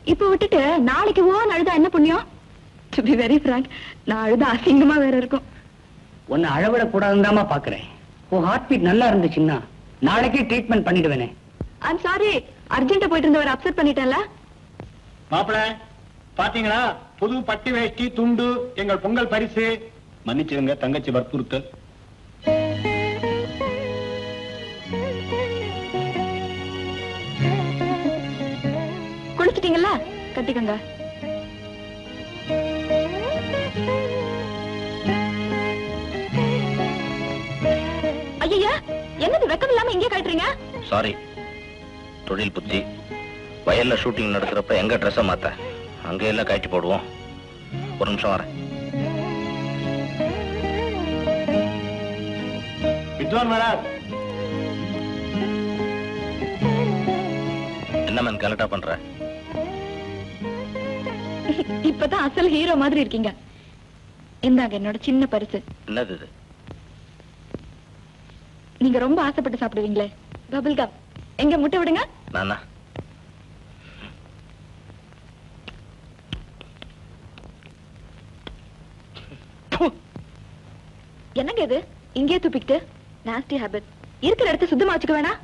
இப்ப விட்டுட்டு நாளைக்கு அழுதா என்ன புண்ணியம்? டு பி வெரி frank, நான் அழுதா அசிங்கமா வேற இருக்கும். உன்னை அழவிட கூடாதுதாமா பாக்குறேன். உன் ஹார்ட் பீட் நல்லா இருந்துச்சுன்னா நாளைக்கே ட்ரீட்மெண்ட் பண்ணிடுவேனே. ஐம் சாரி, அர்ஜென்ட்டா போயிட்டு இருந்தவரை அப்செட் பண்ணிட்டேன்ல. மாப்பிள பாத்தீங்களா, புது பட்டு வேஷ்டி துண்டு எங்கள் பொங்கல் பரிசு. மன்னிச்சிருங்க தங்கச்சி வற்புறுத்தல். குளிச்சிட்டீங்கல்ல, கட்டிக்கங்க. ஐயா, என்னது வெக்கம் இல்லாம இங்கே கட்டுறீங்க? சாரி, தொழில் புத்தி. வயல்ல ஷூட்டிங் நடக்கிறப்ப எங்க ட்ரெஸ்ஸை மாத்த அங்க எல்லாம் கட்டி போடுவோம். ஒரு நிமிஷம் வரேன். என்ன மேன் கலட்டா பண்ற? இப்பதான் அசல் ஹீரோ மாதிரி இருக்கீங்க. இந்தாங்க என்னோட சின்ன பரிசு. என்னது இது? நீங்க ரொம்ப ஆசைப்பட்டு சாப்பிடுவீங்களே, பபிள் கம். எங்க முட்டை விடுங்க. நானா? என்னங்க இது இங்கே துப்பிக்கிட்டு? Nasty habit. இருக்கிற இடத்த சுத்தமா வச்சுக்க வேணா?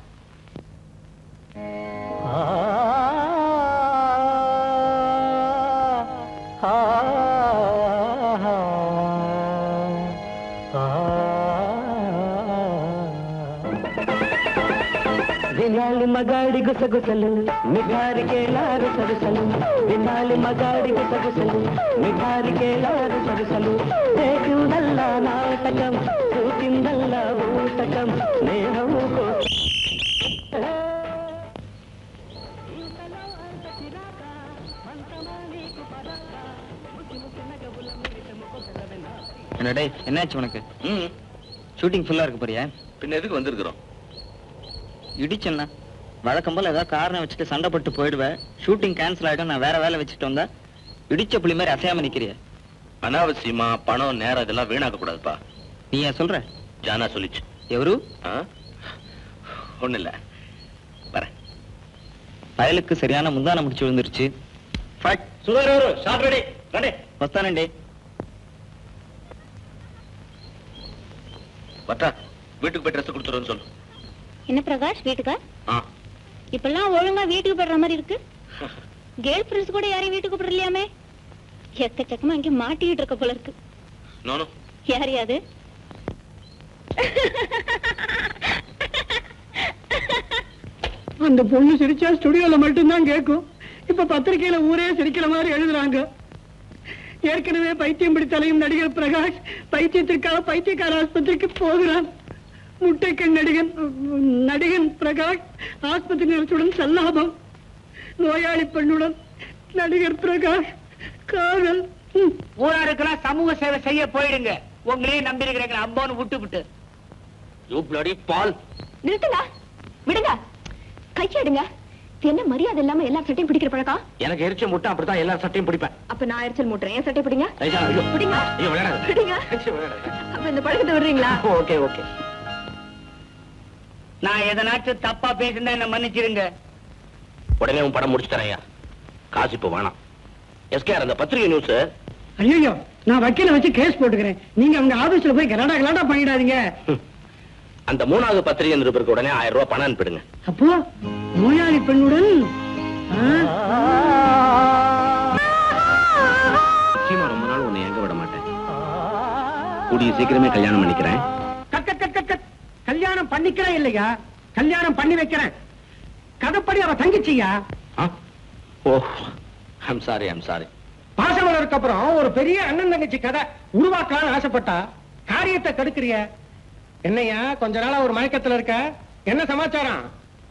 వినాలి మగాడి గుసగుసలు మిఠారికేలారు సరుసలు. వినాలి మగాడి గుసగుసలు మిఠారికేలారు సరుసలు. చేసిందల్లా నాటకం చూసిందల్లా ఊటకం నేహము. என்னடே, என்னாச்சு உனக்கு? ஷூட்டிங் ஃபுல்லா இருக்கு போறியா? பின்ன எதுக்கு வந்திருக்கிறோம்? இடிச்சேன்னா வழக்கம் போல ஏதாவது காரணம் வச்சுட்டு சண்டை போட்டு போயிடுவேன். ஷூட்டிங் கேன்சல் ஆயிடும். நான் வேற வேலை வச்சுட்டு வந்தா இடிச்ச புள்ளி மாதிரி அசையாம நிக்கிறிய. அனாவசியமா பணம் நேரம் இதெல்லாம் வீணாக்க கூடாதுப்பா. நீ ஏன் சொல்ற? ஜானா சொல்லிச்சு. எவரு? ஒண்ணு இல்ல, வரேன். பயலுக்கு சரியான முந்தான முடிச்சு விழுந்துருச்சு. வஸ்தானே வட்டா, வீட்டுக்கு போய் ட்ரெஸ் கொடுத்துருன்னு சொல்லு. என்ன பிரகாஷ், வீட்டுக்கா? இப்பெல்லாம் ஒழுங்கா வீட்டுக்கு போடுற மாதிரி இருக்கு. கேர்ள் ஃப்ரெண்ட்ஸ் கூட யாரையும் வீட்டுக்கு போடலையாமே. எக்கச்சக்கமா இங்க மாட்டிட்டு இருக்க போல இருக்கு. யாரையாது? அந்த பொண்ணு சிரிச்சா ஸ்டுடியோல மட்டும்தான் கேட்கும். இப்ப பத்திரிகையில ஊரே சிரிக்கிற மாதிரி எழுதுறாங்க. ஏற்கனவே பைத்தியம் பிடித்தலையும் நடிகர் பிரகாஷ் பைத்தியத்திற்காக பைத்தியக்கார ஆஸ்பத்திரிக்கு போகிறான். முட்டைக்கண் நடிகன் பிரகாஷ் ஆஸ்பத்திரி நர்சுடன் சல்லாபம். நோயாளி பெண்ணுடன் நடிகர் பிரகாஷ் காதல். ஊராருக்கெல்லாம் சமூக சேவை செய்ய போயிடுங்க. உங்களையே நம்பி இருக்கிறீங்க அம்பான்னு விட்டு நிறுத்துங்க, விடுங்க, கையெடுங்க. என்ன மரியாதை இல்லாம எல்லா சட்டையும் பிடிக்கிற பழக்கம்? எனக்கு எரிச்சல் முட்டை அப்படித்தான் எல்லா சட்டையும் பிடிப்பேன். அப்ப நான் எரிச்சல் மூட்டுறேன். என் சட்டை பிடிங்க. அப்ப இந்த பழக்கத்தை விடுறீங்களா? Okay okay. நான் எதனாச்சும் தப்பா பேசினா என்ன மன்னிச்சிருங்க. உடனே உன் படம் முடிச்சு தரையா? காசு இப்ப வேணாம். எஸ்கேஆர், அந்த பத்திரிகை நியூஸ். ஐயோ, நான் வக்கீல வச்சு கேஸ் போட்டுக்கிறேன். நீங்க அவங்க ஆபீஸ்ல போய் கலாட்டா பண்ணிடாதீங்க. அந்த 3வது பத்திரிகை நிருபருக்கு உடனே 1000 ரூபாய் பணம் அனுப்பிடுங்க. அப்போ நோயாளி பெண்ணுடன் நிச்சயமா ரொம்ப நாள் உன்னை எங்க விட மாட்டேன். கூடிய சீக்கிரமே கல்யாணம் பண்ணிக்கிறேன். கல்யாணம் பண்ணிக்கிறேன் இல்லையா, கல்யாணம் பண்ணி வைக்கிறேன். கதைப்படி அவ தங்கிச்சியா? ஓ, ஐம் சாரி. பாசமலருக்கு அப்புறம் ஒரு பெரிய அண்ணன் தங்கச்சி கதை உருவாக்கலாம்னு ஆசைப்பட்டா காரியத்தை கெடுக்கிறிய. என்னையா கொஞ்ச நாளா ஒரு மயக்கத்துல இருக்க? என்ன சமாச்சாரம்?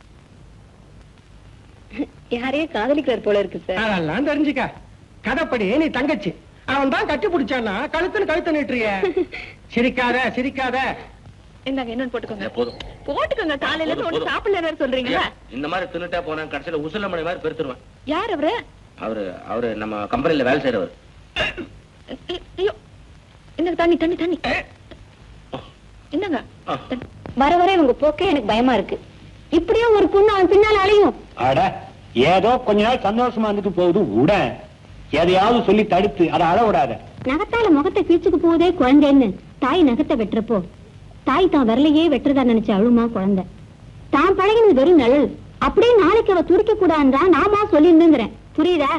யாரையே காதலிக்கிறார் போல இருக்கு சார். அதெல்லாம் தெரிஞ்சுக்க. கதைப்படி நீ தங்கச்சி, அவன் தான் கட்டி பிடிச்சானா கழுத்து நீட்டுறிய. சிரிக்காத. இந்தாங்க, என்னன்னு போட்டுக்கோங்க. போட்டுக்கோங்க. காலையில இருந்து ஒண்ணு சாப்பிடல சொல்றீங்களா? இந்த மாதிரி தின்னுட்டா போனா கடைசியில உசுல மணி மாதிரி பெருத்துருவேன். யார் அவரு? அவரு நம்ம கம்பெனில வேலை செய்யறவர். ஐயோ, இந்தாங்க தண்ணி. என்னங்க வர வர இவங்க போக்கே எனக்கு பயமா இருக்கு. இப்படியே ஒரு பொண்ணு அவன் பின்னால அலையும். அட, ஏதோ கொஞ்ச நாள் சந்தோஷமா இருந்துட்டு போகுது உட எதையாவது சொல்லி தடுத்து அதை அழ விடாத. நகத்தால முகத்தை கீழ்ச்சுக்கு போதே குழந்தைன்னு தாய் நகத்தை வெட்டுறப்போ தாய் தான் வரலையே வெட்டுறதா நினைச்ச அழுமா குழந்தை. தான் பழகினது வெறும் நிழல், அப்படியே நாளைக்கு அவ துடிக்க கூடாதுதான் நாமா சொல்லிருந்துங்கிறேன். புரியுதா?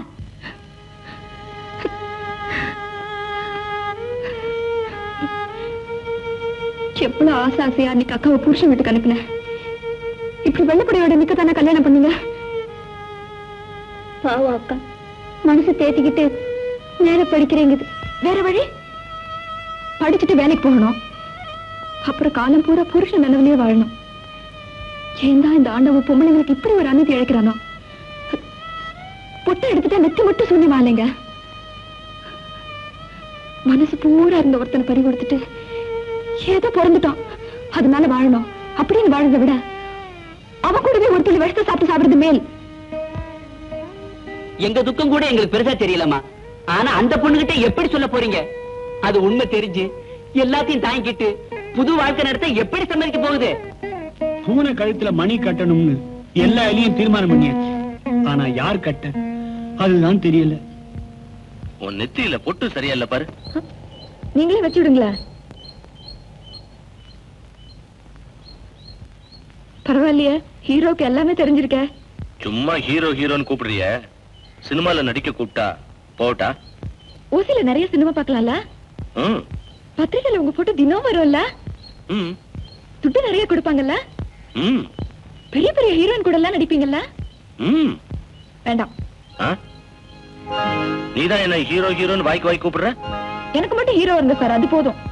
எவ்வளவு ஆசை ஆசையா அன்னைக்கு அக்காவை புருஷன் வீட்டுக்கு அனுப்பினேன். இப்படி வெள்ளப்படையோட நிக்கத்தானே கல்யாணம் பண்ணுங்க. பாவம் அக்கா மனசு தேத்திக்கிட்டு நேர படிக்கிறீங்க. வேற வழி? படிச்சுட்டு வேலைக்கு போகணும். அப்புறம் காலம் பூரா புருஷன் நினைவிலேயே வாழணும். ஏன் தான் இந்த ஆண்டவ பொம்பளைங்களுக்கு இப்படி ஒரு அநீதி இழைக்கிறானோ? பொட்டை எடுத்துட்டா நெத்தி மட்டும் சொல்லி வாழைங்க. மனசு பூரா இருந்த ஒருத்தனை பறி கொடுத்துட்டு ஏதோ பிறந்துட்டோம் அதனால வாழணும் அப்படின்னு வாழ்றதை விட அவன் கூடவே ஒரு துளி விஷத்தை சாப்பிட்டு சாப்பிடுறது மேல். எங்க துக்கம் கூட எங்களுக்கு பெருசா தெரியலமா. ஆனா அந்த பொண்ணுகிட்ட எப்படி சொல்ல போறீங்க? அது உண்மை தெரிஞ்சு எல்லாத்தையும் தாங்கிட்டு புது வாழ்க்கை நடத்த எப்படி சம்மதிக்க போகுது? பூனை கழுத்துல மணி கட்டணும்னு எல்லா எலியும் தீர்மானம் பண்ணியாச்சு. ஆனா யார் கட்ட அதுதான் தெரியல. உன் நெத்தியில பொட்டு சரியா இல்ல பாரு. நீங்களே வச்சு விடுங்களா? பரவாயில்லையே, ஹீரோக்கு எல்லாமே தெரிஞ்சிருக்க. சும்மா ஹீரோ ஹீரோன்னு கூப்பிடுறிய, சினிமால நடிக்க கூப்பிட்டா போட்டா? ஓசில நிறைய சினிமா பார்க்கலாம்ல? பத்திரிகையில உங்க போட்டோ தினம் வரும்ல? துட்டு நிறைய கொடுப்பாங்கல்ல? பெரிய பெரிய ஹீரோயின் கூட எல்லாம் நடிப்பீங்கல்ல? வேண்டாம். நீதான் என்ன ஹீரோ ஹீரோன்னு வாய்க்கு வாய்க்கு கூப்பிடுற? எனக்கு மட்டும் ஹீரோ இருங்க சார், அது போதும்.